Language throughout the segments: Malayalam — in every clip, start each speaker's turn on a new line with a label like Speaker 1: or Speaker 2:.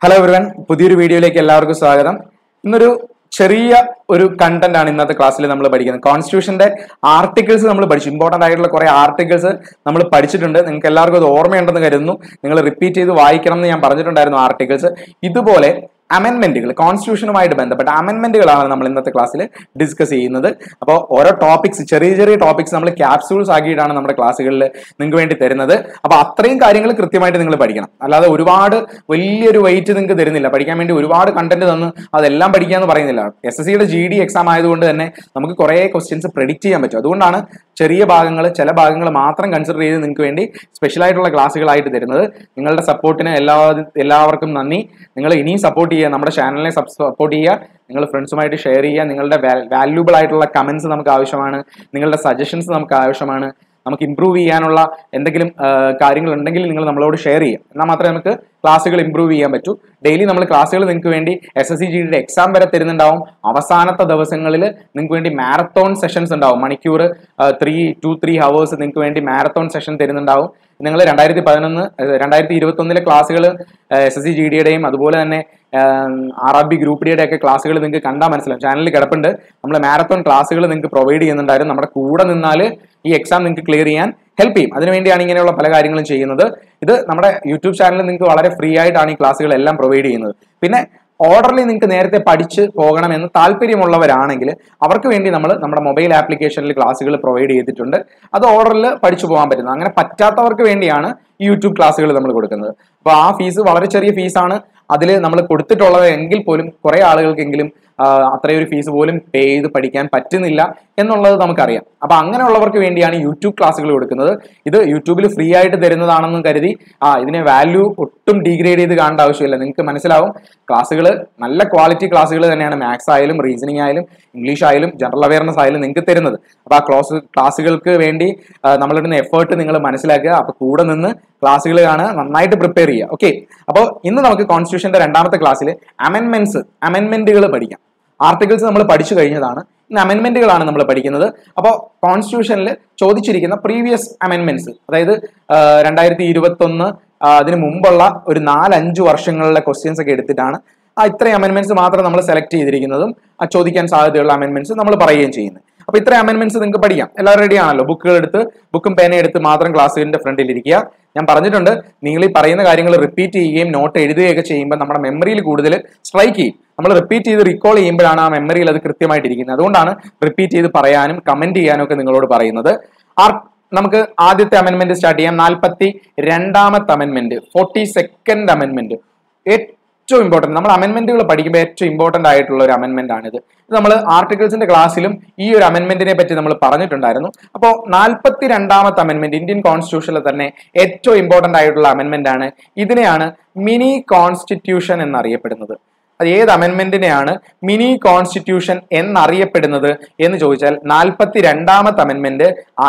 Speaker 1: ഹലോ എവരിവൺ, പുതിയൊരു വീഡിയോയിലേക്ക് എല്ലാവർക്കും സ്വാഗതം. ഇന്നൊരു ചെറിയ ഒരു കണ്ടന്റ് ആണ് ഇന്നത്തെ ക്ലാസ്സിൽ നമ്മൾ പഠിക്കുന്നത്. കോൺസ്റ്റിറ്റ്യൂഷന്റെ ആർട്ടിക്കിൾസ് നമ്മൾ പഠിച്ചു. ഇമ്പോർട്ടന്റ് ആയിട്ടുള്ള കുറെ ആർട്ടിക്കിൾസ് നമ്മൾ പഠിച്ചിട്ടുണ്ട്. നിങ്ങൾക്ക് എല്ലാവർക്കും അത് ഓർമ്മയുണ്ടെന്ന് കരുതുന്നു. നിങ്ങൾ റിപ്പീറ്റ് ചെയ്ത് വായിക്കണം എന്ന് ഞാൻ പറഞ്ഞിട്ടുണ്ടായിരുന്നു ആർട്ടിക്കിൾസ്. ഇതുപോലെ അമെൻമെന്റുകൾ, കോൺസ്റ്റിറ്റ്യൂഷനുമായിട്ട് ബന്ധപ്പെട്ട അമെൻമെന്റുകളാണ് നമ്മൾ ഇന്നത്തെ ക്ലാസ്സിൽ ഡിസ്കസ് ചെയ്യുന്നത്. അപ്പോൾ ഓരോ ടോപ്പിക്സ്, ചെറിയ ചെറിയ ടോപ്പിക്സ് നമ്മൾ ക്യാപ്സ്യൂൾസ് ആക്കിയിട്ടാണ് നമ്മുടെ ക്ലാസ്സുകളിൽ നിങ്ങൾക്ക് വേണ്ടി തരുന്നത്. അപ്പോൾ അത്രയും കാര്യങ്ങൾ കൃത്യമായിട്ട് നിങ്ങൾ പഠിക്കണം. അല്ലാതെ ഒരുപാട് വലിയൊരു വെയിറ്റ് നിങ്ങൾക്ക് തരുന്നില്ല. പഠിക്കാൻ വേണ്ടി ഒരുപാട് കണ്ടന്റ് തന്ന് അതെല്ലാം പഠിക്കാന്ന് പറയുന്നില്ല. SSCയുടെ GD എക്സാം ആയതുകൊണ്ട് തന്നെ നമുക്ക് കുറേ ക്വസ്റ്റ്യൻസ് പ്രെഡിക്റ്റ് ചെയ്യാൻ പറ്റും. അതുകൊണ്ടാണ് ചെറിയ ഭാഗങ്ങൾ, ചില ഭാഗങ്ങൾ മാത്രം കൺസിഡർ ചെയ്ത് നിങ്ങൾക്ക് വേണ്ടി സ്പെഷ്യൽ ആയിട്ടുള്ള ക്ലാസ്സുകളായിട്ട് തരുന്നത്. നിങ്ങളുടെ സപ്പോർട്ടിന് എല്ലാവർക്കും നന്ദി. നിങ്ങൾ ഇനിയും സപ്പോർട്ട് ചെയ്യുക, നമ്മുടെ ചാനലിനെ സപ്പോർട്ട് ചെയ്യുക, നിങ്ങൾ ഫ്രണ്ട്സുമായിട്ട് ഷെയർ ചെയ്യുക. നിങ്ങളുടെ വാല്യൂബിൾ ആയിട്ടുള്ള കമന്റ്സ് നമുക്ക് ആവശ്യമാണ്, നിങ്ങളുടെ സജഷൻസ് നമുക്ക് ആവശ്യമാണ്. നമുക്ക് ഇംപ്രൂവ് ചെയ്യാനുള്ള എന്തെങ്കിലും കാര്യങ്ങൾ ഉണ്ടെങ്കിൽ നിങ്ങൾ നമ്മളോട് ഷെയർ ചെയ്യുക. എന്നാൽ മാത്രമേ നമുക്ക് ക്ലാസ്സുകൾ ഇംപ്രൂവ് ചെയ്യാൻ പറ്റൂ. ഡെയിലി നമ്മൾ ക്ലാസ്സുകൾ നിങ്ങൾക്ക് വേണ്ടി SSC GD എക്സാം വരെ തരുന്നുണ്ടാവും. അവസാനത്തെ ദിവസങ്ങളിൽ നിങ്ങൾക്ക് വേണ്ടി മാരത്തോൺ സെഷൻസ് ഉണ്ടാവും. മണിക്കൂർ 2-3 ഹവേഴ്സ് നിങ്ങൾക്ക് വേണ്ടി മാരത്തോൺ സെഷൻ തരുന്നുണ്ടാവും. നിങ്ങൾ 2021 ക്ലാസ്സുകൾ SSC GDയുടെയും അതുപോലെ തന്നെ RRB ഗ്രൂപ്പ് ഡിയുടെ ഒക്കെ ക്ലാസ്സുകൾ നിങ്ങൾക്ക് കണ്ടാൽ മനസ്സിലാവും. ചാനലിൽ കിടപ്പുണ്ട്. നമ്മൾ മാരത്തോൺ ക്ലാസ്സുകൾ നിങ്ങൾക്ക് പ്രൊവൈഡ് ചെയ്യുന്നുണ്ടായിരുന്നു. നമ്മുടെ കൂടെ നിന്നാൽ ഈ എക്സാം നിങ്ങൾക്ക് ക്ലിയർ ചെയ്യാൻ ഹെൽപ്പ് ചെയ്യും. അതിനുവേണ്ടിയാണ് ഇങ്ങനെയുള്ള പല കാര്യങ്ങളും ചെയ്യുന്നത്. ഇത് നമ്മുടെ യൂട്യൂബ് ചാനലിൽ നിങ്ങൾക്ക് വളരെ ഫ്രീ ആയിട്ടാണ് ഈ ക്ലാസ്സുകളെല്ലാം പ്രൊവൈഡ് ചെയ്യുന്നത്. പിന്നെ ഓർഡറിൽ നിങ്ങൾക്ക് നേരത്തെ പഠിച്ച് പോകണമെന്ന് താല്പര്യമുള്ളവരാണെങ്കിൽ അവർക്ക് വേണ്ടി നമ്മൾ നമ്മുടെ മൊബൈൽ ആപ്ലിക്കേഷനിൽ ക്ലാസ്സുകൾ പ്രൊവൈഡ് ചെയ്തിട്ടുണ്ട്. അത് ഓർഡറിൽ പഠിച്ചു പോകാൻ പറ്റുന്നത്. അങ്ങനെ പറ്റാത്തവർക്ക് വേണ്ടിയാണ് ഈ യൂട്യൂബ് ക്ലാസ്സുകൾ നമ്മൾ കൊടുക്കുന്നത്. അപ്പോൾ ആ ഫീസ് വളരെ ചെറിയ ഫീസാണ് അതിൽ നമ്മൾ കൊടുത്തിട്ടുള്ളത്. എങ്കിൽ പോലും കുറെ ആളുകൾക്കെങ്കിലും അത്രയൊരു ഫീസ് പോലും പേ ചെയ്ത് പഠിക്കാൻ പറ്റുന്നില്ല എന്നുള്ളത് നമുക്കറിയാം. അപ്പൊ അങ്ങനെയുള്ളവർക്ക് വേണ്ടിയാണ് യൂട്യൂബ് ക്ലാസ്സുകൾ കൊടുക്കുന്നത്. ഇത് യൂട്യൂബിൽ ഫ്രീ ആയിട്ട് തരുന്നതാണെന്നും കരുതി ഇതിനെ വാല്യൂ ഒട്ടും ഡീഗ്രേഡ് ചെയ്ത് കാണേണ്ട ആവശ്യമില്ല. നിങ്ങൾക്ക് മനസ്സിലാവും, ക്ലാസ്സുകൾ നല്ല ക്വാളിറ്റി ക്ലാസ്സുകൾ തന്നെയാണ്. മാത്സ് ആയാലും റീസണിങ് ആയാലും ഇംഗ്ലീഷ് ആയാലും ജനറൽ അവയർനെസ് ആയാലും നിങ്ങൾക്ക് തരുന്നത്. അപ്പൊ ആ ക്ലാസ്സുകൾക്ക് വേണ്ടി നമ്മളിടുന്ന എഫേർട്ട് നിങ്ങൾ മനസ്സിലാക്കുക. അപ്പൊ കൂടെ നിന്ന് ക്ലാസ്സുകൾ കാണുക, നന്നായിട്ട് പ്രിപ്പയർ ചെയ്യുക. ഓക്കെ, അപ്പോൾ ഇന്ന് നമുക്ക് കോൺസ്റ്റിറ്റ്യൂഷന്റെ രണ്ടാമത്തെ ക്ലാസ്സിൽ അമെൻമെന്റുകൾ പഠിക്കാം. ആർട്ടിക്കിൾസ് നമ്മൾ പഠിച്ചു കഴിഞ്ഞതാണ്. ഇന്ന് അമെൻമെന്റുകളാണ് നമ്മൾ പഠിക്കുന്നത്. അപ്പോൾ കോൺസ്റ്റിറ്റ്യൂഷനിൽ ചോദിച്ചിരിക്കുന്ന പ്രീവിയസ് അമെൻമെന്റ്സ്, അതായത് 2021 അതിന് മുമ്പുള്ള ഒരു 4-5 വർഷങ്ങളിലെ ക്വസ്റ്റ്യൻസ് ഒക്കെ എടുത്തിട്ടാണ് ഇത്രയും അമെൻമെന്റ്സ് മാത്രം നമ്മൾ സെലക്ട് ചെയ്തിരിക്കുന്നതും ചോദിക്കാൻ സാധ്യതയുള്ള അമെൻമെന്റ്സ് നമ്മൾ പറയുകയും ചെയ്യുന്നത്. അപ്പൊ ഇത്രയും അമെൻമെന്റ്സ് നിങ്ങൾക്ക് പഠിക്കാം. എല്ലാവരും റെഡി ആണല്ലോ? ബുക്കും പേനയും എടുത്ത് മാത്രം ക്ലാസ്സിന്റെ ഫ്രണ്ടിൽ ഇരിക്കുക. ഞാൻ പറഞ്ഞിട്ടുണ്ട്, നിങ്ങൾ ഈ പറയുന്ന കാര്യങ്ങൾ റിപ്പീറ്റ് ചെയ്യുകയും നോട്ട് എഴുതുകയൊക്കെ ചെയ്യുമ്പോൾ നമ്മുടെ മെമ്മറിയിൽ കൂടുതൽ സ്ട്രൈക്ക് ചെയ്യും. നമ്മൾ റിപ്പീറ്റ് ചെയ്ത് റീകോൾ ചെയ്യുമ്പോഴാണ് ആ മെമ്മറിയിൽ അത് കൃത്യമായിട്ട് ഇരിക്കുന്നത്. അതുകൊണ്ടാണ് റിപ്പീറ്റ് ചെയ്ത് പറയാനും കമന്റ് ചെയ്യാനും ഒക്കെ നിങ്ങളോട് പറയുന്നത്. നമുക്ക് ആദ്യത്തെ അമെൻമെന്റ് സ്റ്റാർട്ട് ചെയ്യാം. 42ാമത്തെ അമെൻമെന്റ്, 42nd അമെൻമെന്റ്. ഏറ്റവും ഇമ്പോർട്ടന്റ്, നമ്മൾ അമെൻമെന്റുകൾ പഠിക്കുമ്പോൾ ഏറ്റവും ഇമ്പോർട്ടന്റ് ആയിട്ടുള്ള ഒരു അമെൻമെന്റ് ആണിത്. നമ്മൾ ആർട്ടിക്കിൾസിന്റെ ക്ലാസ്സിലും ഈ ഒരു അമെൻമെന്റിനെ പറ്റി നമ്മൾ പറഞ്ഞിട്ടുണ്ടായിരുന്നു. അപ്പോൾ 42ാമത്തെ അമെൻമെന്റ് ഇന്ത്യൻ കോൺസ്റ്റിറ്റ്യൂഷനിൽ തന്നെ ഏറ്റവും ഇമ്പോർട്ടന്റ് ആയിട്ടുള്ള അമെൻമെന്റ് ആണ്. ഇതിനെയാണ് മിനി കോൺസ്റ്റിറ്റ്യൂഷൻ എന്നറിയപ്പെടുന്നത്. അത് ഏത് അമെൻമെന്റിനെയാണ് മിനി കോൺസ്റ്റിറ്റ്യൂഷൻ എന്നറിയപ്പെടുന്നത് എന്ന് ചോദിച്ചാൽ 42ാമത്തെ അമെൻമെന്റ്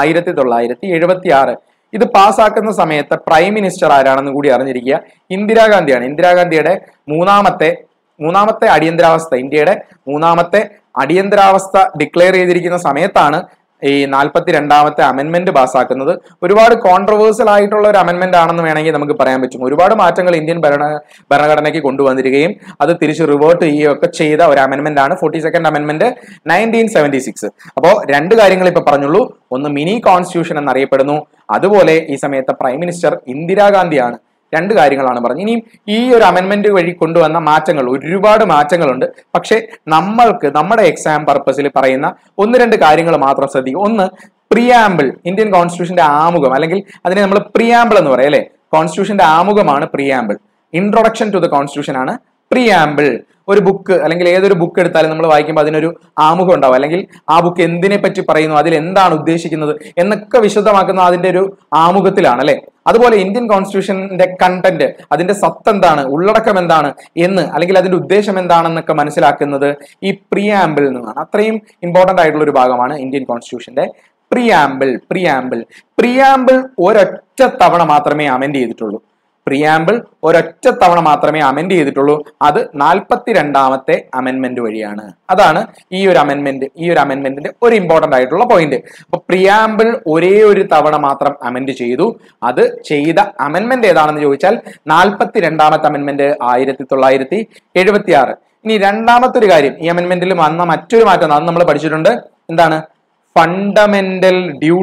Speaker 1: 1976. ഇത് പാസ്സാക്കുന്ന സമയത്ത് പ്രൈം മിനിസ്റ്റർ ആരാണെന്ന് കൂടി അറിഞ്ഞിരിക്കുക. ഇന്ദിരാഗാന്ധിയാണ്. ഇന്ദിരാഗാന്ധിയുടെ മൂന്നാമത്തെ അടിയന്തരാവസ്ഥ, ഇന്ത്യയുടെ മൂന്നാമത്തെ അടിയന്തരാവസ്ഥ ഡിക്ലെയർ ചെയ്തിരിക്കുന്ന സമയത്താണ് ഈ 42ാമത്തെ അമെൻമെന്റ് പാസ്സാക്കുന്നത്. ഒരുപാട് കോൺട്രവേഴ്സ്യൽ ആയിട്ടുള്ള ഒരു അമെൻമെന്റ് ആണെന്ന് വേണമെങ്കിൽ നമുക്ക് പറയാൻ പറ്റും. ഒരുപാട് മാറ്റങ്ങൾ ഇന്ത്യൻ ഭരണഘടനയ്ക്ക് കൊണ്ടുവന്നിരിക്കുകയും അത് തിരിച്ച് റിവേർട്ട് ചെയ്യുകയൊക്കെ ചെയ്ത ഒരു അമെൻമെന്റ് ആണ് 42nd അമെൻമെന്റ് 1976. അപ്പോൾ രണ്ട് കാര്യങ്ങൾ ഇപ്പൊ പറഞ്ഞുള്ളൂ. ഒന്ന് മിനി കോൺസ്റ്റിറ്റ്യൂഷൻ എന്നറിയപ്പെടുന്നു, അതുപോലെ ഈ സമയത്ത് പ്രൈം മിനിസ്റ്റർ ഇന്ദിരാഗാന്ധിയാണ്. രണ്ട് കാര്യങ്ങളാണ് പറഞ്ഞത്. ഇനിയും ഈ ഒരു അമെൻമെന്റ് വഴി കൊണ്ടുവന്ന മാറ്റങ്ങൾ, ഒരുപാട് മാറ്റങ്ങളുണ്ട്. പക്ഷെ നമ്മൾക്ക് നമ്മുടെ എക്സാം പർപ്പസിൽ പറയുന്ന 1-2 കാര്യങ്ങൾ മാത്രം ശ്രദ്ധിക്കും. ഒന്ന്, പ്രിയാമ്പിൾ, ഇന്ത്യൻ കോൺസ്റ്റിറ്റ്യൂഷന്റെ ആമുഖം, അല്ലെങ്കിൽ അതിനെ നമ്മൾ പ്രിയാമ്പിൾ എന്ന് പറയാം അല്ലെ. കോൺസ്റ്റിറ്റ്യൂഷന്റെ ആമുഖമാണ് preamble. Introduction to the constitution ആണ് പ്രിയാമ്പിൾ. ഒരു ബുക്ക് അല്ലെങ്കിൽ ഏതൊരു ബുക്ക് എടുത്താലും നമ്മൾ വായിക്കുമ്പോൾ അതിനൊരു ആമുഖം ഉണ്ടാവും, അല്ലെങ്കിൽ ആ ബുക്ക് എന്തിനെ പറ്റി പറയുന്നു, അതിൽ എന്താണ് ഉദ്ദേശിക്കുന്നത് എന്നൊക്കെ വിശദമാക്കുന്ന അതിന്റെ ഒരു ആമുഖത്തിലാണ് അല്ലെ. അതുപോലെ ഇന്ത്യൻ കോൺസ്റ്റിറ്റ്യൂഷന്റെ കണ്ടന്റ്, അതിന്റെ സത്ത് എന്താണ്, ഉള്ളടക്കം എന്താണ് എന്ന്, അല്ലെങ്കിൽ അതിന്റെ ഉദ്ദേശം എന്താണെന്നൊക്കെ മനസ്സിലാക്കുന്നത് ഈ പ്രിയാമ്പിൾ നിന്നാണ്. അത്രയും ഇമ്പോർട്ടന്റ് ആയിട്ടുള്ള ഒരു ഭാഗമാണ് ഇന്ത്യൻ കോൺസ്റ്റിറ്റ്യൂഷന്റെ പ്രിയാമ്പിൾ. ഒരൊറ്റ തവണ മാത്രമേ അമെൻഡ് ചെയ്തിട്ടുള്ളൂ. പ്രിയാമ്പിൾ ഒരൊറ്റ തവണ മാത്രമേ അമെൻഡ് ചെയ്തിട്ടുള്ളൂ. അത് 42ാമത്തെ അമെൻമെന്റ് വഴിയാണ്. അതാണ് ഈ ഒരു അമെൻമെന്റിന്റെ ഒരു ഇമ്പോർട്ടന്റ് ആയിട്ടുള്ള പോയിന്റ്. അപ്പൊ പ്രിയാമ്പിൾ ഒരേ ഒരു തവണ മാത്രം അമെൻഡ് ചെയ്തു. അത് ചെയ്ത അമെൻമെന്റ് ഏതാണെന്ന് ചോദിച്ചാൽ 42ാമത്തെ അമെൻമെന്റ് 1976. ഇനി രണ്ടാമത്തെ ഒരു കാര്യം, ഈ അമെൻമെന്റിൽ വന്ന മറ്റൊരു മാറ്റം അത് നമ്മൾ പഠിച്ചിട്ടുണ്ട്. എന്താണ്? ഫണ്ടമെന്റൽ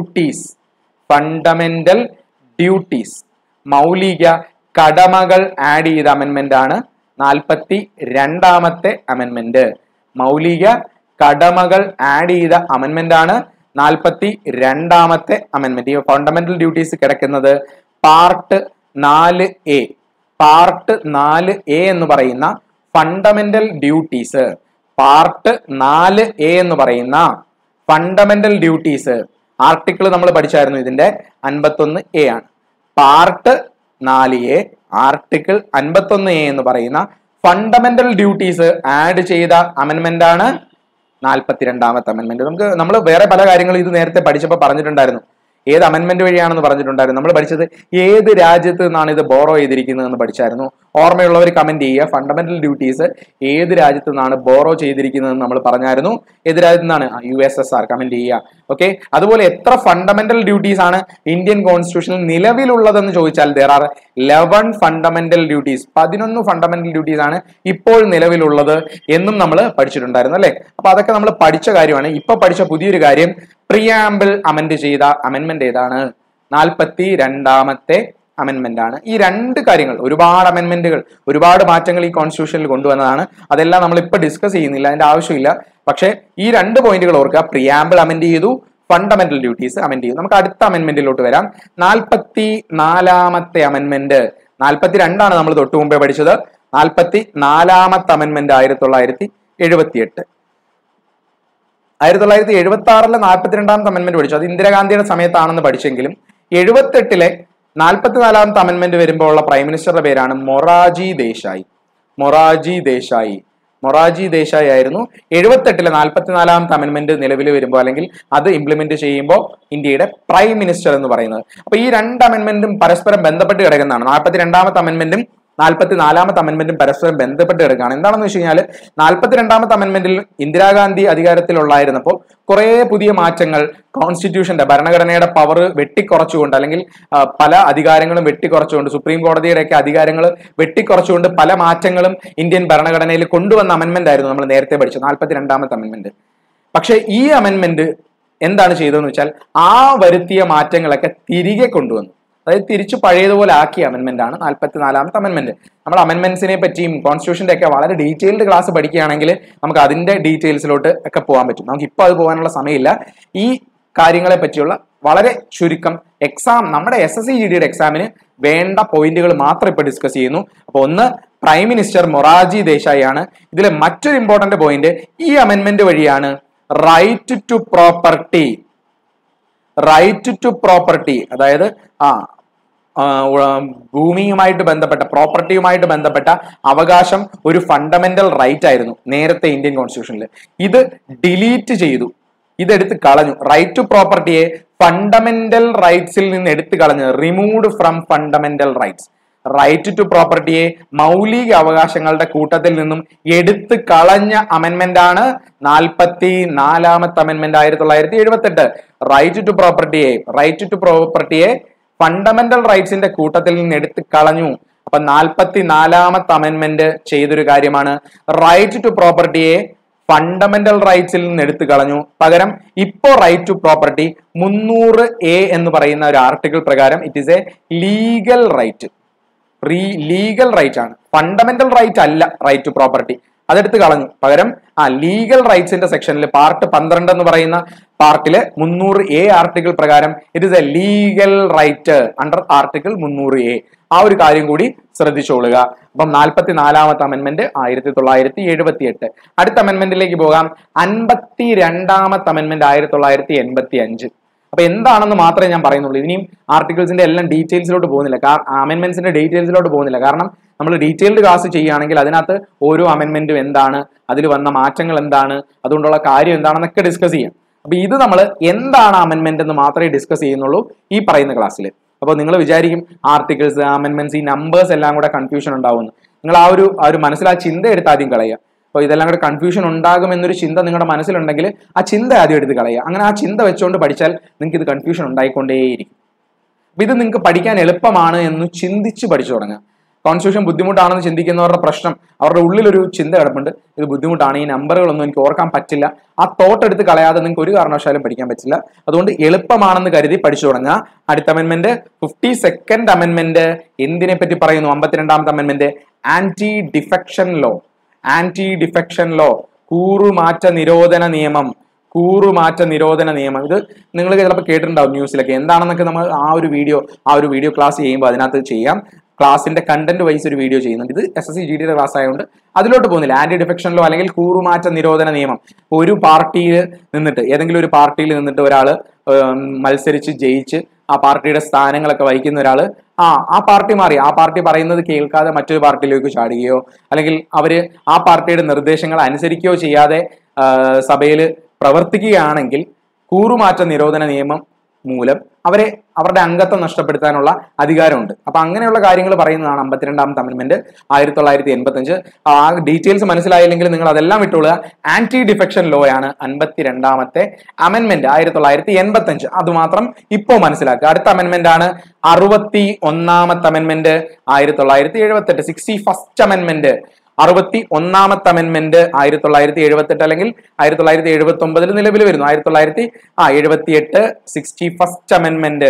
Speaker 1: ഡ്യൂട്ടീസ് മൗലിക കടമകൾ ആഡ് ചെയ്ത അമെൻമെന്റ് ആണ് 42ാമത്തെ അമെൻമെന്റ്. മൗലിക കടമകൾ ആഡ് ചെയ്ത അമെൻമെന്റ് ആണ് 42ാമത്തെ അമെൻമെന്റ്. ഈ ഫണ്ടമെന്റൽ ഡ്യൂട്ടീസ് കിടക്കുന്നത് പാർട്ട് 4A. പാർട്ട് 4A എന്ന് പറയുന്ന ഫണ്ടമെന്റൽ ഡ്യൂട്ടീസ്, പാർട്ട് 4A എന്ന് പറയുന്ന ഫണ്ടമെന്റൽ ഡ്യൂട്ടീസ് ആർട്ടിക്കിൾ നമ്മൾ പഠിച്ചായിരുന്നു. ഇതിന്റെ 51A ആണ്. പാർട്ട് 4A ആർട്ടിക്കിൾ 51A എന്ന് പറയുന്ന ഫണ്ടമെന്റൽ ഡ്യൂട്ടീസ് ആഡ് ചെയ്ത അമെൻമെന്റ് ആണ് 42ാമത്തെ അമെൻമെന്റ്. നമ്മൾ വേറെ പല കാര്യങ്ങളും ഇത് നേരത്തെ പഠിച്ചപ്പോൾ പറഞ്ഞിട്ടുണ്ടായിരുന്നു. ഏത് അമെൻമെന്റ് വഴിയാണെന്ന് പറഞ്ഞിട്ടുണ്ടായിരുന്നു. നമ്മൾ പഠിച്ചത് ഏത് രാജ്യത്ത് നിന്നാണ് ഇത് ബോറോ ചെയ്തിരിക്കുന്നതെന്ന് പഠിച്ചായിരുന്നു. ഓർമ്മയുള്ളവർ കമന്റ് ചെയ്യുക. ഫണ്ടമെന്റൽ ഡ്യൂട്ടീസ് ഏത് രാജ്യത്ത് നിന്നാണ് ബോറോ ചെയ്തിരിക്കുന്നതെന്ന് നമ്മൾ പറഞ്ഞായിരുന്നു. ഏത് രാജ്യത്ത് നിന്നാണ്? USSR. കമന്റ് ചെയ്യുക. ഓക്കെ. അതുപോലെ എത്ര ഫണ്ടമെന്റൽ ഡ്യൂട്ടീസ് ആണ് ഇന്ത്യൻ കോൺസ്റ്റിറ്റ്യൂഷനിൽ നിലവിലുള്ളതെന്ന് ചോദിച്ചാൽ there are 11 fundamental duties. 11 fundamental duties ആണ് ഇപ്പോൾ നിലവിലുള്ളത് എന്നും നമ്മൾ പഠിച്ചിട്ടുണ്ടായിരുന്നു അല്ലെ. അപ്പൊ അതൊക്കെ നമ്മൾ പഠിച്ച കാര്യമാണ്. ഇപ്പൊ പഠിച്ച പുതിയൊരു കാര്യം, പ്രിയാമ്പിൾ അമെൻഡ് ചെയ്ത അമെൻമെന്റ് ഏതാണ്? 42ാമത്തെ അമെൻമെന്റ് ആണ്. ഈ രണ്ട് കാര്യങ്ങൾ, ഒരുപാട് അമെൻമെന്റുകൾ, ഒരുപാട് മാറ്റങ്ങൾ ഈ കോൺസ്റ്റിറ്റ്യൂഷനിൽ കൊണ്ടുവന്നതാണ്. അതെല്ലാം നമ്മൾ ഇപ്പൊ ഡിസ്കസ് ചെയ്യുന്നില്ല, അതിന്റെ ആവശ്യമില്ല. പക്ഷെ ഈ രണ്ട് പോയിന്റുകൾ ഓർക്കുക. പ്രിയാമ്പിൾ അമെൻഡ് ചെയ്തു, ഫണ്ടമെന്റൽ ഡ്യൂട്ടീസ് അമെൻഡ് ചെയ്തു. നമുക്ക് അടുത്ത അമെൻമെന്റിലോട്ട് വരാം. 44ാമത്തെ അമെൻമെന്റ്. 42ആണ് നമ്മൾ തൊട്ടു മുമ്പേ പഠിച്ചത്. 44ാമത്തെ അമെൻമെന്റ് 1978. 1976 42ാമത്തെ അമെൻമെന്റ് പഠിച്ചു. അത് ഇന്ദിരാഗാന്ധിയുടെ സമയത്താണെന്ന് പഠിച്ചെങ്കിലും 78 44ാമത്തെ അമെൻമെന്റ് വരുമ്പോൾ ഉള്ള പ്രൈം മിനിസ്റ്ററുടെ പേരാണ് മൊറാർജി ദേശായി ആയിരുന്നു 78 44ാമത്തെ അമെൻമെന്റ് നിലവിൽ വരുമ്പോൾ, അല്ലെങ്കിൽ അത് ഇംപ്ലിമെന്റ് ചെയ്യുമ്പോൾ ഇന്ത്യയുടെ പ്രൈം മിനിസ്റ്റർ എന്ന് പറയുന്നത്. അപ്പൊ ഈ രണ്ട് അമെൻമെന്റും പരസ്പരം ബന്ധപ്പെട്ട് കിടക്കുന്നതാണ്. 42ാമത്തെ അമെൻമെന്റും 44ാമത്തെ അമെൻമെന്റും പരസ്പരം ബന്ധപ്പെട്ട് കിടക്കുകയാണ്. എന്താണെന്ന് വെച്ച് കഴിഞ്ഞാൽ 42ാമത്തെ അമെൻമെന്റിൽ ഇന്ദിരാഗാന്ധി അധികാരത്തിലുള്ളായിരുന്നപ്പോൾ കുറെ പുതിയ മാറ്റങ്ങൾ, കോൺസ്റ്റിറ്റ്യൂഷന്റെ ഭരണഘടനയുടെ പവർ വെട്ടിക്കുറച്ചുകൊണ്ട്, അല്ലെങ്കിൽ പല അധികാരങ്ങളും വെട്ടിക്കുറച്ചുകൊണ്ട്, സുപ്രീം കോടതിയുടെയൊക്കെ അധികാരങ്ങൾ വെട്ടിക്കുറച്ചുകൊണ്ട് പല മാറ്റങ്ങളും ഇന്ത്യൻ ഭരണഘടനയിൽ കൊണ്ടുവന്ന അമെൻമെന്റ് ആയിരുന്നു നമ്മൾ നേരത്തെ പഠിച്ചത് 42ാമത്തെ അമെൻമെന്റ്. പക്ഷെ ഈ അമെൻമെന്റ് എന്താണ് ചെയ്തതെന്ന് വെച്ചാൽ ആ വരുത്തിയ മാറ്റങ്ങളൊക്കെ തിരികെ കൊണ്ടുവന്നു. അതായത് തിരിച്ചു പഴയതുപോലെ ആക്കിയ അമെൻമെന്റ് ആണ് 44ാമത്തെ അമെൻമെന്റ്. നമ്മൾ അമെൻമെന്റ്സിനെ പറ്റിയും കോൺസ്റ്റിറ്റ്യൂഷന്റെ ഒക്കെ വളരെ ഡീറ്റെയിൽഡ് ക്ലാസ് പഠിക്കുകയാണെങ്കിൽ നമുക്ക് അതിന്റെ ഡീറ്റെയിൽസിലോട്ട് ഒക്കെ പോകാൻ പറ്റും. നമുക്ക് ഇപ്പോൾ അത് പോകാനുള്ള സമയമില്ല. ഈ കാര്യങ്ങളെ പറ്റിയുള്ള വളരെ ചുരുക്കം എക്സാം, നമ്മുടെ SSC GD എക്സാമിന് വേണ്ട പോയിന്റുകൾ മാത്രം ഇപ്പോൾ ഡിസ്കസ് ചെയ്യുന്നു. അപ്പൊ ഒന്ന്, പ്രൈം മിനിസ്റ്റർ മൊറാർജി ദേശായി ആണ്. ഇതിലെ മറ്റൊരു ഇമ്പോർട്ടന്റ് പോയിന്റ്, ഈ അമെൻമെന്റ് വഴിയാണ് റൈറ്റ് ടു പ്രോപ്പർട്ടി, അതായത് ഭൂമിയുമായിട്ട് ബന്ധപ്പെട്ട, പ്രോപ്പർട്ടിയുമായിട്ട് ബന്ധപ്പെട്ട അവകാശം ഒരു ഫണ്ടമെന്റൽ റൈറ്റ് ആയിരുന്നു നേരത്തെ ഇന്ത്യൻ കോൺസ്റ്റിറ്റ്യൂഷനിൽ. ഇത് ഡിലീറ്റ് ചെയ്തു, ഇതെടുത്ത് കളഞ്ഞു. റൈറ്റ് ടു പ്രോപ്പർട്ടിയെ ഫണ്ടമെന്റൽ റൈറ്റ്സിൽ നിന്ന് എടുത്തു കളഞ്ഞു. Removed from fundamental rights. Right to പ്രോപ്പർട്ടിയെ മൗലിക അവകാശങ്ങളുടെ കൂട്ടത്തിൽ നിന്നും എടുത്തു കളഞ്ഞ അമെൻമെന്റ് ആണ് 44ാമത്തെ അമെൻമെന്റ് 1978. റൈറ്റ് ടു പ്രോപ്പർട്ടിയെ ഫണ്ടമെന്റൽ റൈറ്റ്സിന്റെ കൂട്ടത്തിൽ നിന്ന് എടുത്തു കളഞ്ഞു. അപ്പൊ 44ാമത്തെ അമെൻമെന്റ് ചെയ്തൊരു കാര്യമാണ് റൈറ്റ് ടു പ്രോപ്പർട്ടിയെ ഫണ്ടമെന്റൽ റൈറ്റ്സിൽ നിന്ന് എടുത്തു കളഞ്ഞു. പകരം ഇപ്പോ റൈറ്റ് ടു പ്രോപ്പർട്ടി 300A എന്ന് പറയുന്ന ഒരു ആർട്ടിക്കിൾ പ്രകാരം it is a legal right ആണ്. ഫണ്ടമെന്റൽ റൈറ്റ് അല്ല റൈറ്റ് ടു പ്രോപ്പർട്ടി, അതെടുത്ത് കളഞ്ഞു. പകരം ലീഗൽ റൈറ്റ്സിന്റെ സെക്ഷനിൽ പാർട്ട് 12 എന്ന് പറയുന്ന പാർട്ടിലെ 300A ആർട്ടിക്കിൾ പ്രകാരം it is a legal right under article 300A. ആ ഒരു കാര്യം കൂടി ശ്രദ്ധിച്ചോളുക. അപ്പം 44ാമത്തെ അമെൻമെന്റ് 1978. അടുത്ത അമെൻമെന്റിലേക്ക് പോകാം. 52ാമത്തെ അമെൻമെന്റ് 1985. അപ്പൊ എന്താണെന്ന് മാത്രമേ ഞാൻ പറയുന്നുള്ളൂ. ഇനിയും ആർട്ടിക്കിൾസിന്റെ എല്ലാം ഡീറ്റെയിൽസിലോട്ട് പോകുന്നില്ല, അമെൻമെന്റ്സിന്റെ ഡീറ്റെയിൽസിലോട്ട് പോകുന്നില്ല. കാരണം നമ്മൾ ഡീറ്റെയിൽഡ് ക്ലാസ് ചെയ്യുകയാണെങ്കിൽ അതിനകത്ത് ഓരോ അമെൻമെന്റും എന്താണ്, അതിൽ വന്ന മാറ്റങ്ങൾ എന്താണ്, അതുകൊണ്ടുള്ള കാര്യം എന്താണെന്നൊക്കെ ഡിസ്കസ് ചെയ്യാം. അപ്പൊ ഇത് നമ്മൾ എന്താണ് അമെൻമെന്റ് എന്ന് മാത്രമേ ഡിസ്കസ് ചെയ്യുന്നുള്ളൂ ഈ പറയുന്ന ക്ലാസ്സിൽ. അപ്പോൾ നിങ്ങൾ വിചാരിക്കും ആർട്ടിക്കിൾസ്, അമെൻമെന്റ്സ്, ഈ നമ്പേഴ്സ് എല്ലാം കൂടെ കൺഫ്യൂഷൻ ഉണ്ടാവുന്നു. നിങ്ങൾ ആ ഒരു മനസ്സിൽ ആ ചിന്ത എടുത്ത് ആദ്യം കളയുക. അപ്പോൾ ഇതെല്ലാം കൂടെ കൺഫ്യൂഷൻ ഉണ്ടാകുമെന്നൊരു ചിന്ത നിങ്ങളുടെ മനസ്സിലുണ്ടെങ്കിൽ ആ ചിന്ത ആദ്യം എടുത്ത് കളയുക. അങ്ങനെ ആ ചിന്ത വെച്ചുകൊണ്ട് പഠിച്ചാൽ നിങ്ങൾക്ക് ഇത് കൺഫ്യൂഷൻ ഉണ്ടായിക്കൊണ്ടേയിരിക്കും. അപ്പോൾ ഇത് നിങ്ങൾക്ക് പഠിക്കാൻ എളുപ്പമാണ് എന്ന് ചിന്തിച്ച് പഠിച്ചു തുടങ്ങുക. കോൺസ്റ്റിറ്റ്യൂഷൻ ബുദ്ധിമുട്ടാണെന്ന് ചിന്തിക്കുന്നവരുടെ പ്രശ്നം, അവരുടെ ഉള്ളിലൊരു ചിന്ത കിടപ്പുണ്ട്, ഇത് ബുദ്ധിമുട്ടാണ്, ഈ നമ്പറുകളൊന്നും എനിക്ക് ഓർക്കാൻ പറ്റില്ല. ആ തോട്ട് എടുത്ത് കളയാതെ നിങ്ങൾക്ക് ഒരു കാരണവശാലും പഠിക്കാൻ പറ്റില്ല. അതുകൊണ്ട് എളുപ്പമാണെന്ന് കരുതി പഠിച്ചു തുടങ്ങുക. അടുത്ത അമെൻമെന്റ് 52nd അമെൻമെന്റ് എന്തിനെ പറ്റി പറയുന്നു? 52ാമത്തെ അമെൻമെന്റ് anti defection law. Anti defection law, കൂറുമാറ്റ നിരോധന നിയമം. കൂറുമാറ്റ നിരോധന നിയമം ഇത് നിങ്ങൾ ചിലപ്പോൾ കേട്ടിട്ടുണ്ടാവും ന്യൂസിലൊക്കെ. എന്താണെന്നൊക്കെ നമ്മൾ ആ ഒരു വീഡിയോ ക്ലാസ് ചെയ്യുമ്പോൾ അതിനകത്ത് ചെയ്യാം. ക്ലാസിന്റെ കണ്ടന്റ് വൈസ് ഒരു വീഡിയോ ചെയ്യുന്നുണ്ട്. ഇത് SSC GD ക്ലാസ് ആയതുകൊണ്ട് അതിലോട്ട് പോകുന്നില്ല. ആന്റി ഡിഫെക്ഷൻ ലോ അല്ലെങ്കിൽ കൂറുമാറ്റ നിരോധന നിയമം. ഒരു പാർട്ടിയിൽ നിന്നിട്ട്, ഏതെങ്കിലും ഒരു പാർട്ടിയിൽ നിന്നിട്ട് ഒരാൾ മത്സരിച്ച് ജയിച്ച് ആ പാർട്ടിയുടെ സ്ഥാനങ്ങളൊക്കെ വഹിക്കുന്ന ഒരാള് ആ പാർട്ടി മാറി, ആ പാർട്ടി പറയുന്നത് കേൾക്കാതെ മറ്റൊരു പാർട്ടിയിലേക്ക് ചാടുകയോ അല്ലെങ്കിൽ അവര് ആ പാർട്ടിയുടെ നിർദ്ദേശങ്ങൾ അനുസരിക്കുകയോ ചെയ്യാതെ സഭയിൽ പ്രവർത്തിക്കുകയാണെങ്കിൽ കൂറുമാറ്റ നിരോധന നിയമം മൂലം അവരുടെ അംഗത്വം നഷ്ടപ്പെടുത്താനുള്ള അധികാരമുണ്ട്. അപ്പൊ അങ്ങനെയുള്ള കാര്യങ്ങൾ പറയുന്നതാണ് 52ാമത്തെ അമെൻമെന്റ് 1985. ആ ഡീറ്റെയിൽസ് മനസ്സിലായില്ലെങ്കിൽ നിങ്ങൾ അതെല്ലാം വിട്ടുകൊള്ളുക. ആന്റി ഡിഫെക്ഷൻ ലോ ആണ് 52ാമത്തെ അമെൻമെന്റ് 1985. അതുമാത്രം ഇപ്പോൾ മനസ്സിലാക്കുക. അടുത്ത അമെൻമെന്റ് ആണ് 61ാമത്തെ അമെൻമെന്റ് 1978. 61st അമെൻമെന്റ് 61ാമത്തെ അമെൻമെന്റ് 1978 അല്ലെങ്കിൽ 1979 നിലവിൽ വരുന്നു. 1978 61st അമെൻമെന്റ്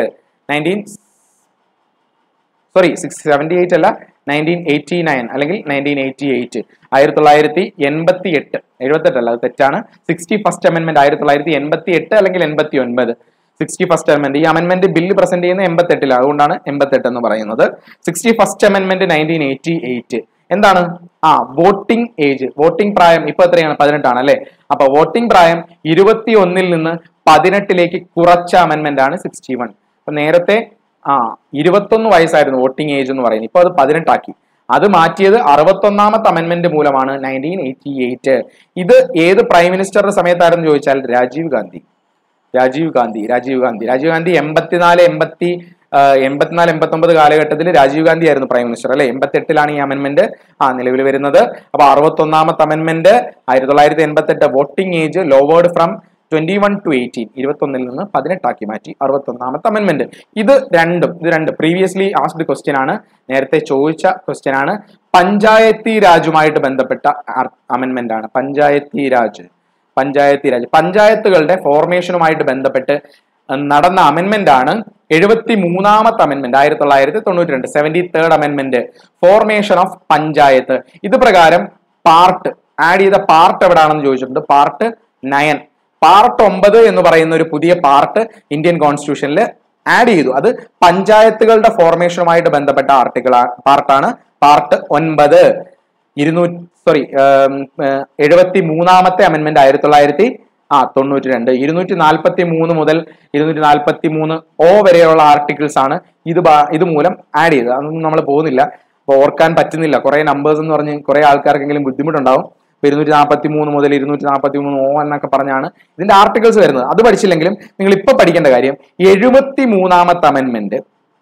Speaker 1: 78 അല്ല 1989 അല്ലെങ്കിൽ 1988. 1988 78 അല്ല, അത് തെറ്റാണ്. 61st അമെൻമെന്റ് 1988 അല്ലെങ്കിൽ 89. 61st അമെൻമെന്റ്, ഈ അമെൻമെന്റ് ബില്ല് പ്രസന്റ് ചെയ്യുന്ന 88 അതുകൊണ്ടാണ് 88 എന്ന് പറയുന്നത്. 61st അമെൻമെന്റ് 1988 എന്താണ്? വോട്ടിംഗ് ഏജ്, വോട്ടിംഗ് പ്രായം ഇപ്പൊ എത്രയാണ്? 18 ആണ് അല്ലെ? അപ്പൊ വോട്ടിംഗ് പ്രായം 21 നിന്ന് 18 കുറച്ച അമെൻമെന്റ് ആണ് 61. അപ്പൊ നേരത്തെ 21 വയസ്സായിരുന്നു വോട്ടിംഗ് ഏജ് എന്ന് പറയുന്നത്, ഇപ്പൊ അത് 18 ആക്കി. അത് മാറ്റിയത് 61ാമത്തെ അമെൻമെന്റ് മൂലമാണ് 1988. ഇത് ഏത് പ്രൈം മിനിസ്റ്ററുടെ സമയത്തായിരുന്നു ചോദിച്ചാൽ രാജീവ് ഗാന്ധി 84-89 കാലഘട്ടത്തിൽ രാജീവ് ഗാന്ധി ആയിരുന്നു പ്രൈം മിനിസ്റ്റർ അല്ലെ? 88 ഈ അമെൻമെന്റ് നിലവിൽ വരുന്നത്. അപ്പൊ 61ാമത്തെ അമെൻമെന്റ് 1988 voting age lowered from 21 to 18, 21 നിന്ന് 18 ആക്കി മാറ്റി. 61ാമത്തെ അമെൻമെന്റ്. ഇത് രണ്ട് പ്രീവിയസ്ലി ആസ്ക്ഡ് ക്വസ്റ്റ്യൻ ആണ്, നേരത്തെ ചോദിച്ച ക്വസ്റ്റ്യൻ ആണ്. പഞ്ചായത്തി രാജുമായിട്ട് ബന്ധപ്പെട്ട അമെൻമെന്റ് ആണ് പഞ്ചായത്തി രാജ്. പഞ്ചായത്തുകളുടെ ഫോർമേഷനുമായിട്ട് ബന്ധപ്പെട്ട് നടന്ന അമെൻമെന്റ് ആണ് 73ാമത്തെ അമെൻമെന്റ് 1992. 73rd അമെൻമെന്റ് formation of panchayat. ഇത് പ്രകാരം പാർട്ട് ആഡ് ചെയ്ത പാർട്ട് എവിടെയാണെന്ന് ചോദിച്ചിട്ടുണ്ട്. പാർട്ട് 9. പാർട്ട് 9 എന്ന് പറയുന്ന ഒരു പുതിയ പാർട്ട് ഇന്ത്യൻ കോൺസ്റ്റിറ്റ്യൂഷനിൽ ആഡ് ചെയ്തു. അത് പഞ്ചായത്തുകളുടെ ഫോർമേഷനുമായിട്ട് ബന്ധപ്പെട്ട പാർട്ടാണ് പാർട്ട് 9. 73ാമത്തെ അമെൻമെന്റ് 1992. 243 മുതൽ 243 വരെയുള്ള ആർട്ടിക്കിൾസ് ആണ് ഇത് മൂലം ആഡ് ചെയ്തത്. അതൊന്നും നമ്മൾ പോകുന്നില്ല, അപ്പൊ ഓർക്കാൻ പറ്റുന്നില്ല. കുറെ നമ്പേഴ്സ് എന്ന് പറഞ്ഞ് കുറെ ആൾക്കാർക്കെങ്കിലും ബുദ്ധിമുട്ടുണ്ടാവും. 243 മുതൽ 243 എന്നൊക്കെ പറഞ്ഞാണ് ഇതിന്റെ ആർട്ടിക്കിൾസ് വരുന്നത്. അത് പഠിച്ചില്ലെങ്കിലും നിങ്ങൾ ഇപ്പൊ പഠിക്കേണ്ട കാര്യം 73ാമത്തെ അമെൻമെന്റ്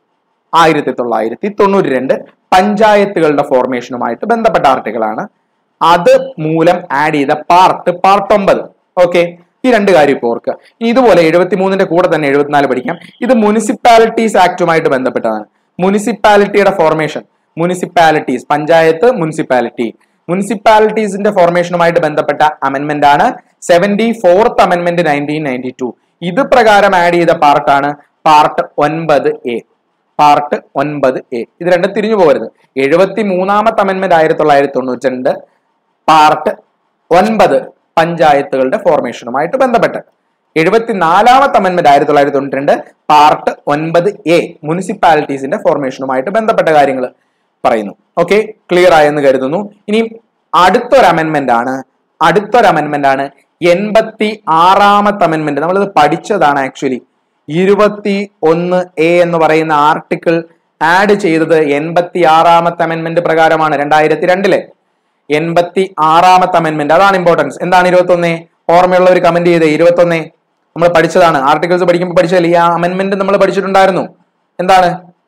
Speaker 1: 1992 പഞ്ചായത്തുകളുടെ ഫോർമേഷനുമായിട്ട് ബന്ധപ്പെട്ട ആർട്ടിക്കിൾ ആണ്. അത് മൂലം ആഡ് ചെയ്ത പാർട്ട് 9. ഓക്കെ, ഈ രണ്ട് കാര്യം ഇപ്പോൾ ഓർക്കുക. ഇതുപോലെ 73ന്റെ കൂടെ തന്നെ 74 പഠിക്കാം. ഇത് മുനിസിപ്പാലിറ്റീസ് ആക്ടുമായിട്ട് ബന്ധപ്പെട്ടതാണ്. മുനിസിപ്പാലിറ്റിയുടെ ഫോർമേഷൻ, മുനിസിപ്പാലിറ്റീസ്, പഞ്ചായത്ത്, മുനിസിപ്പാലിറ്റീസിന്റെ ഫോർമേഷനുമായിട്ട് ബന്ധപ്പെട്ട അമെൻമെന്റ് ആണ് 74th അമെൻമെന്റ് 1992. ഇത് പ്രകാരം ആഡ് ചെയ്ത പാർട്ടാണ് പാർട്ട് 9A. Part 9A. ഇത് രണ്ടും തിരിഞ്ഞു പോകരുത്. 73ാമത്തെ അമെൻമെന്റ് 1992 പാർട്ട് 9 പഞ്ചായത്തുകളുടെ ഫോർമേഷനുമായിട്ട് ബന്ധപ്പെട്ട്. 74ാമത്തെ അമെൻമെന്റ് 1992 പാർട്ട് 9A മുനിസിപ്പാലിറ്റീസിന്റെ ഫോർമേഷനുമായിട്ട് ബന്ധപ്പെട്ട കാര്യങ്ങൾ പറയുന്നു. ഓക്കെ, ക്ലിയർ ആയെന്ന് കരുതുന്നു. ഇനി അടുത്തൊരു അമെൻമെന്റ് ആണ് 86ാമത്തെ അമെൻമെന്റ്. നമ്മളിത് പഠിച്ചതാണ് ആക്ച്വലി. 21A എന്ന് പറയുന്ന ആർട്ടിക്കിൾ ആഡ് ചെയ്തത് 86ാമത്തെ അമെൻമെന്റ് പ്രകാരമാണ്. 2002 86ാമത്തെ അമെൻമെന്റ്. അതാണ് ഇമ്പോർട്ടൻസ്. എന്താണ് 21? ഓർമ്മയുള്ളവർ കമന്റ് ചെയ്ത്. 21 നമ്മൾ പഠിച്ചതാണ്. ആർട്ടിക്കിൾസ് പഠിക്കുമ്പോൾ പഠിച്ചല്ലേ, ഈ അമെൻമെന്റ് നമ്മൾ പഠിച്ചിട്ടുണ്ടായിരുന്നു. എന്താണ്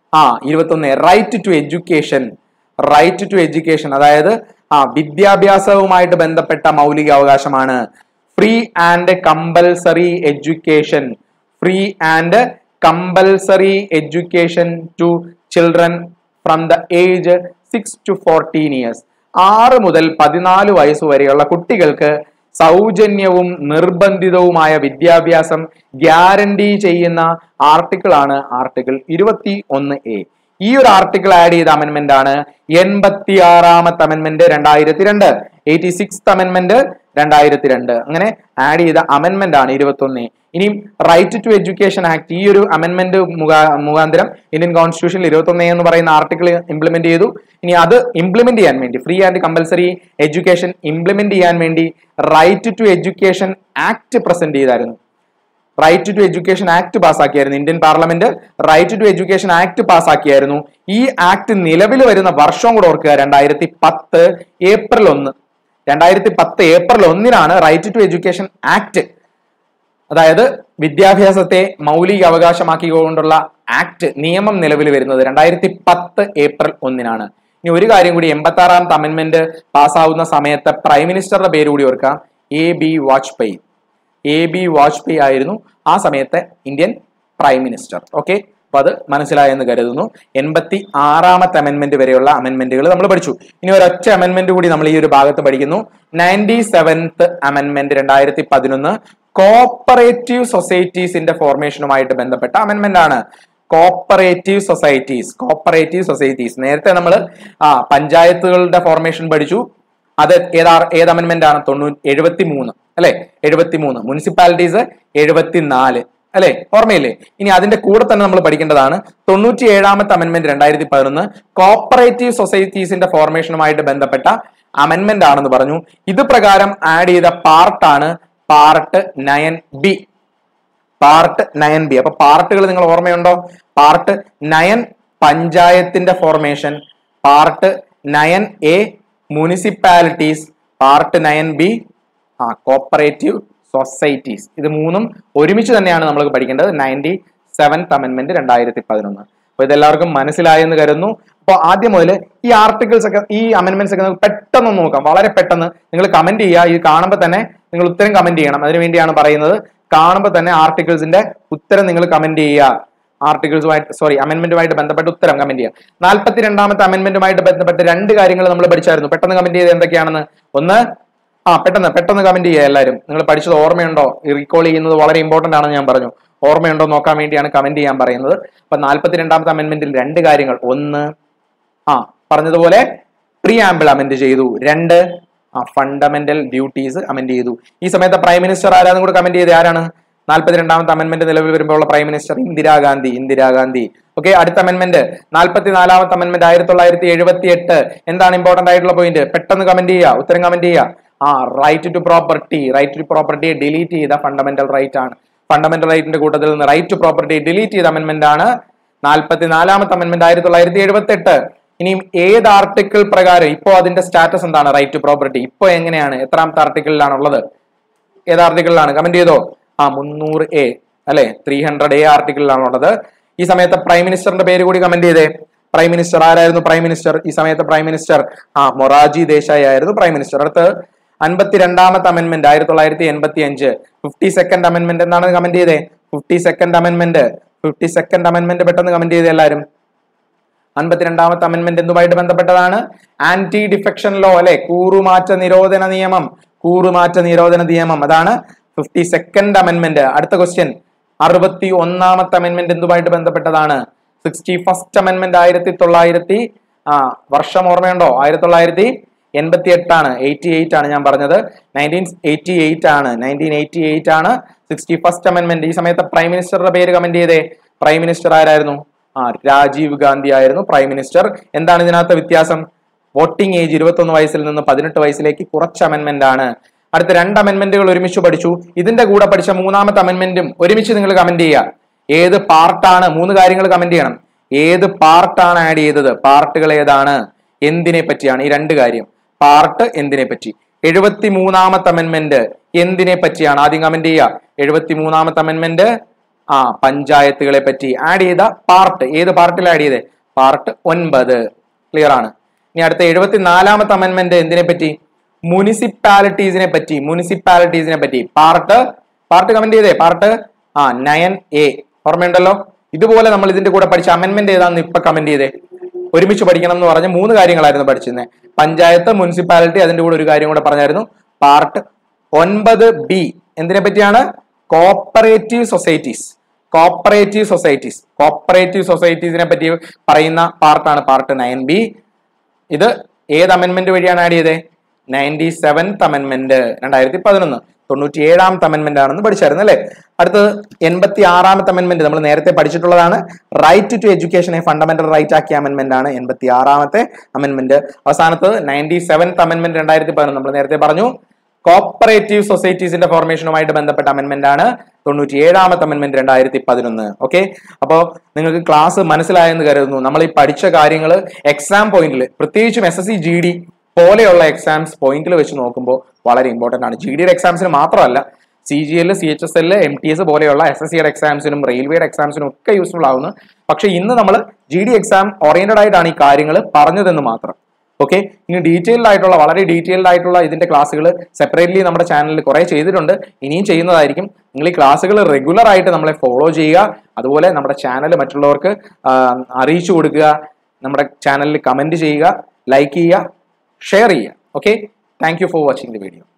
Speaker 1: 21 right to education. Right to education അതായത് വിദ്യാഭ്യാസവുമായിട്ട് ബന്ധപ്പെട്ട മൗലിക അവകാശമാണ്. Free and compulsory education. Free and compulsory education to children from the age 6 to 14 years. 6 മുതൽ 14 വയസ്സ് വരെയുള്ള കുട്ടികൾക്ക് സൗജന്യവും നിർബന്ധിതവുമായ വിദ്യാഭ്യാസം ഗ്യാരണ്ടി ചെയ്യുന്ന ആർട്ടിക്കിൾ ആണ് ആർട്ടിക്കിൾ 21A. ഈ ഒരു ആർട്ടിക്കിൾ ആഡ് ചെയ്ത അമെന്റ്മെന്റ് ആണ് 86ാമത്തെ അമെന്റ്മെന്റ് 2002, 86th അമെന്റ്മെന്റ് 2002. അങ്ങനെ ആഡ് ചെയ്ത അമെന്റ്മെന്റ് ആണ് 21A. ഇനിയും റൈറ്റ് ടു എഡ്യൂക്കേഷൻ ആക്ട് ഈ ഒരു അമെന്റ്മെന്റ് മുഖാന്തരം ഇന്ത്യൻ കോൺസ്റ്റിറ്റ്യൂഷനിൽ 21A എന്ന് പറയുന്ന ആർട്ടിക്കിൾ ഇംപ്ലിമെന്റ് ചെയ്തു. ഇനി അത് ഇംപ്ലിമെന്റ് ചെയ്യാൻ വേണ്ടി free and compulsory education implement ചെയ്യാൻ വേണ്ടി right to education act present ചെയ്തായിരുന്നു. റൈറ്റ് ടു എഡ്യൂക്കേഷൻ ആക്ട് പാസ്സാക്കിയായിരുന്നു Indian parliament. Right to education act പാസ്സാക്കിയായിരുന്നു. ഈ ആക്ട് നിലവിൽ വരുന്ന വർഷം കൂടെ ഓർക്കുക, 2010 April 1. 2010 April 1 right to education act, അതായത് വിദ്യാഭ്യാസത്തെ മൗലിക അവകാശമാക്കിക്കൊണ്ടുള്ള ആക്ട് നിയമം നിലവിൽ വരുന്നത് 2010 ഏപ്രിൽ 1. ഇനി ഒരു കാര്യം കൂടി, 86ാമത്തെ അമെന്റ്മെന്റ് പാസ്സാവുന്ന സമയത്ത് പ്രൈം മിനിസ്റ്ററുടെ പേര് കൂടി ഓർക്കാം, AB വാജ്പേയി. AB വാജ്പേയി ആയിരുന്നു ആ സമയത്തെ ഇന്ത്യൻ പ്രൈം മിനിസ്റ്റർ. ഓക്കെ, അപ്പൊ അത് മനസ്സിലായെന്ന് കരുതുന്നു. 86ാമത്തെ അമെന്റ്മെന്റ് വരെയുള്ള അമെന്റ്മെന്റുകൾ നമ്മൾ പഠിച്ചു. ഇനി ഒരൊറ്റ അമെന്റ്മെന്റ് കൂടി നമ്മൾ ഈ ഒരു ഭാഗത്ത് പഠിക്കുന്നു. 97th അമെന്റ്മെന്റ് 2011 കോപ്പറേറ്റീവ് സൊസൈറ്റീസിന്റെ ഫോർമേഷനുമായിട്ട് ബന്ധപ്പെട്ട അമെന്റ്മെന്റ് ആണ്. കോപ്പറേറ്റീവ് സൊസൈറ്റീസ് നേരത്തെ നമ്മൾ പഞ്ചായത്തുകളുടെ ഫോർമേഷൻ പഠിച്ചു. അത് ഏത് അമെന്റ്മെന്റ് ആണ്? 73 അല്ലെ? 73. മുനിസിപ്പാലിറ്റീസ് 74 അല്ലെ? ഓർമ്മയില്ലേ? ഇനി അതിന്റെ കൂടെ തന്നെ നമ്മൾ പഠിക്കേണ്ടതാണ് 97ാമത്തെ അമെന്റ്മെന്റ് 2011 കോപ്പറേറ്റീവ് സൊസൈറ്റീസിന്റെ ഫോർമേഷനുമായിട്ട് ബന്ധപ്പെട്ട അമെന്റ്മെന്റ് ആണെന്ന് പറഞ്ഞു. ഇത് പ്രകാരം ആഡ് ചെയ്ത പാർട്ടാണ് പാർട്ട് 9B. Part 9B. അപ്പൊ പാർട്ടുകൾ നിങ്ങൾ ഓർമ്മയുണ്ടോ? പാർട്ട് 9 പഞ്ചായത്തിന്റെ formation, part 9A municipalities, part 9B cooperative societies. ഇത് മൂന്നും ഒരുമിച്ച് തന്നെയാണ് നമ്മൾ പഠിക്കേണ്ടത്. 97th amendment 2011. അപ്പൊ ഇതെല്ലാവർക്കും മനസ്സിലായെന്ന് കരുതുന്നു. അപ്പോൾ ആദ്യം മുതൽ ഈ ആർട്ടിക്കിൾസ് ഒക്കെ, ഈ അമെന്റ്മെന്റ്സ് ഒക്കെ പെട്ടെന്ന് നോക്കാം. വളരെ പെട്ടെന്ന് നിങ്ങൾ കമന്റ് ചെയ്യുക. ഇത് കാണുമ്പോൾ തന്നെ നിങ്ങൾ ഉത്തരം കമന്റ് ചെയ്യണം. അതിനുവേണ്ടിയാണ് പറയുന്നത്. കാണുമ്പോൾ തന്നെ ആർട്ടിക്കിൾസിന്റെ ഉത്തരം നിങ്ങൾ കമന്റ് ചെയ്യുക. അമെന്റ്മെന്റുമായിട്ട് ബന്ധപ്പെട്ട് ഉത്തരം കമന്റ് ചെയ്യുക. 42ാമത്തെ അമെന്റ്മെന്റുമായിട്ട് ബന്ധപ്പെട്ട് 2 കാര്യങ്ങൾ നമ്മൾ പഠിച്ചായിരുന്നു. പെട്ടെന്ന് കമന്റ് ചെയ്ത് എന്തൊക്കെയാണെന്ന് ഒന്ന് പെട്ടെന്ന് കമന്റ് ചെയ്യുക എല്ലാവരും. നിങ്ങൾ പഠിച്ചത് ഓർമ്മയുണ്ടോ? റീകോൾ ചെയ്യുന്നത് വളരെ ഇമ്പോർട്ടന്റ് ആണെന്ന് ഞാൻ പറഞ്ഞു. ഓർമ്മയുണ്ടോ നോക്കാൻ വേണ്ടിയാണ് കമന്റ് ചെയ്യാൻ പറയുന്നത്. അപ്പൊ 42ാമത്തെ അമെന്റ്മെന്റിൽ 2 കാര്യങ്ങൾ. ഒന്ന് പറഞ്ഞതുപോലെ പ്രിയാമ്പിൾ അമെന്റ് ചെയ്തു. 2 ഫണ്ടമെന്റൽ ഡ്യൂട്ടീസ് അമെന്റ് ചെയ്തു. ഈ സമയത്ത് പ്രൈം മിനിസ്റ്റർ ആരാന്നും കൂടെ കമന്റ് ചെയ്ത് ആരാണ്? 42ാമത്തെ അമെന്റ്മെന്റ് നിലവിൽ വരുമ്പോൾ ഉള്ള പ്രൈം മിനിസ്റ്റർ ഇന്ദിരാഗാന്ധി. ഓക്കെ, അടുത്ത അമെന്റ്മെന്റ് 44ാമത്തെ അമെന്റ്മെന്റ് 1978. എന്താണ് ഇമ്പോർട്ടന്റ് ആയിട്ടുള്ള പോയിന്റ്? പെട്ടെന്ന് കമന്റ് ചെയ്യുക, ഉത്തരം കമന്റ് ചെയ്യുക. റൈറ്റ് ടു പ്രോപ്പർട്ടി ഡിലീറ്റ് ചെയ്ത ഫണ്ടമെന്റൽ റൈറ്റ് ആണ്. ഫണ്ടമെന്റൽ റൈറ്റിന്റെ കൂട്ടത്തിൽ നിന്ന് റൈറ്റ് ടു പ്രോപ്പർട്ടി ഡിലീറ്റ് ചെയ്ത അമെന്റ്മെന്റ് ആണ് 44ാമത്തെ അമെന്റ്മെന്റ് 1978. ഇനിയും ഏത് ആർട്ടിക്കിൾ പ്രകാരം ഇപ്പോ അതിന്റെ സ്റ്റാറ്റസ് എന്താണ്? റൈറ്റ് ടു പ്രോപ്പർട്ടി ഇപ്പോ എങ്ങനെയാണ്? എത്രാമത്തെ ആർട്ടിക്കിളിലാണ് ഉള്ളത്? ഏത് ആർട്ടിക്കിളിലാണ്? കമന്റ് ചെയ്തോ? 300A അല്ലെ? 300A ആർട്ടിക്കിളിലാണ് ഉള്ളത്. ഈ സമയത്ത് പ്രൈം മിനിസ്റ്ററിന്റെ പേര് കൂടി കമന്റ് ചെയ്തേ. പ്രൈം മിനിസ്റ്റർ ആരായിരുന്നു? പ്രൈം മിനിസ്റ്റർ ഈ സമയത്ത് പ്രൈം മിനിസ്റ്റർ മൊറാർജി ദേശായി ആയിരുന്നു പ്രൈം മിനിസ്റ്റർ. അടുത്ത് 52ാമത്തെ അമെന്റ്മെന്റ് 1985 52nd അമെന്റ്മെന്റ് എന്താണ് കമന്റ് ചെയ്തേ? 52nd അമെന്റ്മെന്റ് പെട്ടെന്ന് കമന്റ് ചെയ്തേ എല്ലാവരും. 52ാമത്തെ അമെന്റ്മെന്റ് എന്തുമായിട്ട് ബന്ധപ്പെട്ടതാണ്? ആന്റി ഡിഫെക്ഷൻ ലോ അല്ലെ? കൂറുമാറ്റ നിരോധന നിയമം. അതാണ് 52nd അമെന്റ്മെന്റ്. അടുത്ത ക്വസ്റ്റ്യൻ 61ാമത്തെ അമെന്റ്മെന്റ് എന്തുമായിട്ട് ബന്ധപ്പെട്ടതാണ്? 61st അമെന്റ്മെന്റ് 1900 വർഷം ഓർമ്മയുണ്ടോ? 1988 ആണ്. 88 ആണ് ഞാൻ പറഞ്ഞത്. 1988 ആണ് 61st അമെന്റ്മെന്റ്. ഈ സമയത്ത് പ്രൈം മിനിസ്റ്ററുടെ പേര് കമന്റ് ചെയ്തേ. പ്രൈം മിനിസ്റ്റർ ആരായിരുന്നു? രാജീവ് ഗാന്ധി ആയിരുന്നു പ്രൈം മിനിസ്റ്റർ. എന്താണ് ഇതിനകത്ത് വ്യത്യാസം? വോട്ടിംഗ് ഏജ് 21 വയസ്സിൽ നിന്ന് 18 വയസ്സിലേക്ക് കുറച്ച അമെന്റ്മെന്റ് ആണ്. അടുത്ത 2 അമെന്റ്മെന്റുകൾ ഒരുമിച്ച് പഠിച്ചു. ഇതിന്റെ കൂടെ പഠിച്ച 3ാമത്തെ അമെന്റ്മെന്റും ഒരുമിച്ച് നിങ്ങൾ കമന്റ് ചെയ്യുക. ഏത് പാർട്ടാണ്? 3 കാര്യങ്ങൾ കമന്റ് ചെയ്യണം. ഏത് പാർട്ടാണ് ആഡ് ചെയ്തത്? പാർട്ടുകൾ ഏതാണ്? എന്തിനെ പറ്റിയാണ്? ഈ 2 കാര്യം. പാർട്ട് എന്തിനെ പറ്റി? 73ാമത്തെ അമെന്റ്മെന്റ് എന്തിനെ പറ്റിയാണ്? ആദ്യം കമന്റ് ചെയ്യുക. 73ാമത്തെ അമെന്റ്മെന്റ് പഞ്ചായത്തുകളെ പറ്റി ആഡ് ചെയ്ത പാർട്ട് ഏത് പാർട്ടിൽ ആഡ് ചെയ്തേ? പാർട്ട് 9. ക്ലിയർ ആണ്. ഇനി അടുത്ത 74ാമത്തെ അമെന്റ്മെന്റ് എന്തിനെ പറ്റി? മുനിസിപ്പാലിറ്റീസിനെ പറ്റി. പാർട്ട് കമന്റ് ചെയ്തേ? Part 9A. ഓർമ്മയുണ്ടല്ലോ? ഇതുപോലെ നമ്മൾ ഇതിന്റെ കൂടെ പഠിച്ച അമെന്റ്മെന്റ് ഏതാണെന്ന് ഇപ്പൊ കമന്റ് ചെയ്തേ. ഒരുമിച്ച് പഠിക്കണം എന്ന് പറഞ്ഞ 3 കാര്യങ്ങളായിരുന്നു പഠിച്ചിരുന്നത്. പഞ്ചായത്ത്, മുനിസിപ്പാലിറ്റി, അതിന്റെ കൂടെ ഒരു കാര്യം കൂടെ പറഞ്ഞായിരുന്നു. പാർട്ട് 9B എന്തിനെ പറ്റിയാണ്? കോപ്പറേറ്റീവ് സൊസൈറ്റീസിനെ പറ്റി പറയുന്ന പാർട്ടാണ് പാർട്ട് 9B. ഇത് ഏത് അമെന്റ്മെന്റ് വഴിയാണ് ആഡ് ചെയ്തേ? 97th അമെന്റ്മെന്റ്, 2011, 97ാമത്തെ അമെന്റ്മെന്റ് ആണെന്ന് പഠിച്ചായിരുന്നു അല്ലെ? അടുത്തത് 86ാമത്തെ അമെന്റ്മെന്റ് നമ്മൾ നേരത്തെ പഠിച്ചിട്ടുള്ളതാണ്. Right to education fundamental right ആക്കിയ അമെന്റ്മെന്റ് ആണ് 86ാമത്തെ അമെന്റ്മെന്റ്. അവസാനത്തത് 97th അമെന്റ്മെന്റ് 2011 നമ്മൾ നേരത്തെ പറഞ്ഞു. കോപ്പറേറ്റീവ് സൊസൈറ്റീസിന്റെ ഫോർമേഷനുമായിട്ട് ബന്ധപ്പെട്ട അമെന്റ്മെന്റ് ആണ് 97ാമത്തെ അമെന്റ്മെന്റ് 2011. ഓക്കെ, അപ്പോൾ നിങ്ങൾക്ക് ക്ലാസ് മനസ്സിലായെന്ന് കരുതുന്നു. നമ്മൾ ഈ പഠിച്ച കാര്യങ്ങൾ എക്സാം പോയിന്റിൽ, പ്രത്യേകിച്ചും SSC GD പോലെയുള്ള എക്സാംസ് പോയിന്റിൽ വെച്ച് നോക്കുമ്പോൾ വളരെ ഇമ്പോർട്ടന്റ് ആണ്. GD എക്സാംസിന് മാത്രമല്ല, CGL, CHSL, MTS പോലെയുള്ള SSCയുടെ എക്സാംസിനും റെയിൽവേയുടെ എക്സാംസിനും ഒക്കെ യൂസ്ഫുൾ ആവുന്നു. പക്ഷെ ഇന്ന് നമ്മൾ GD എക്സാം ഓറിയന്റഡ് ആയിട്ടാണ് ഈ കാര്യങ്ങൾ പറഞ്ഞതെന്ന് മാത്രം. ഓക്കെ, ഇനി വളരെ ഡീറ്റെയിൽഡ് ആയിട്ടുള്ള ഇതിന്റെ ക്ലാസ്സുകൾ സെപ്പറേറ്റ്ലി നമ്മുടെ ചാനലിൽ കുറെ ചെയ്തിട്ടുണ്ട്, ഇനിയും ചെയ്യുന്നതായിരിക്കും. നിങ്ങൾ ഈ ക്ലാസ്സുകൾ റെഗുലർ ആയിട്ട് നമ്മളെ ഫോളോ ചെയ്യുക. അതുപോലെ നമ്മുടെ ചാനൽ മറ്റുള്ളവർക്ക് അറിയിച്ചു കൊടുക്കുക. നമ്മുടെ ചാനലിൽ കമന്റ് ചെയ്യുക, ലൈക്ക് ചെയ്യുക, ഷെയർ ചെയ്യുക. Okay, thank you for watching the video.